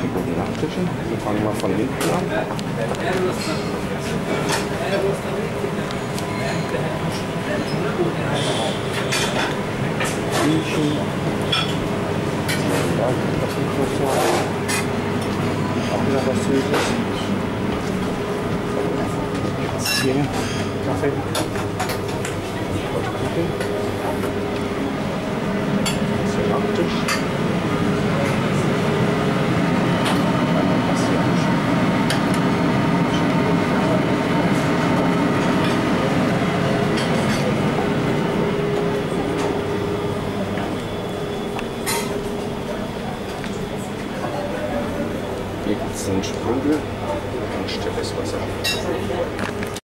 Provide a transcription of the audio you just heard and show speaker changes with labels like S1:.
S1: Die Nachtische. Wir fangen mal von hinten an. Riechen. Ja, das ist so. Auch wieder was Süßes. Hier, Kaffee. Sehr Nachtisch. Hier gibt es einen Sprudel und stilles Wasser.